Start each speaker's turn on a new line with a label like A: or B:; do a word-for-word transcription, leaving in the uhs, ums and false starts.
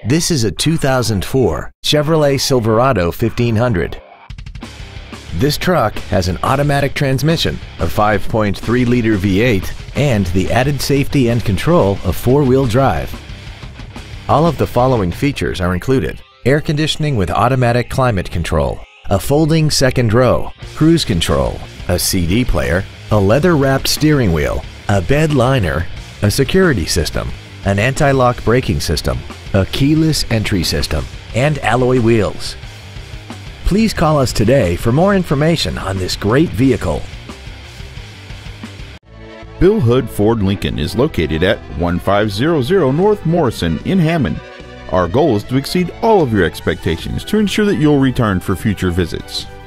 A: This is a two thousand four Chevrolet Silverado fifteen hundred. This truck has an automatic transmission, a five point three liter V eight, and the added safety and control of four-wheel drive. All of the following features are included: air conditioning with automatic climate control, a folding second row, cruise control, a C D player, a leather-wrapped steering wheel, a bed liner, a security system, an anti-lock braking system, a keyless entry system, and alloy wheels. Please call us today for more information on this great vehicle.
B: Bill Hood Ford Lincoln is located at one five zero zero North Morrison in Hammond. Our goal is to exceed all of your expectations to ensure that you'll return for future visits.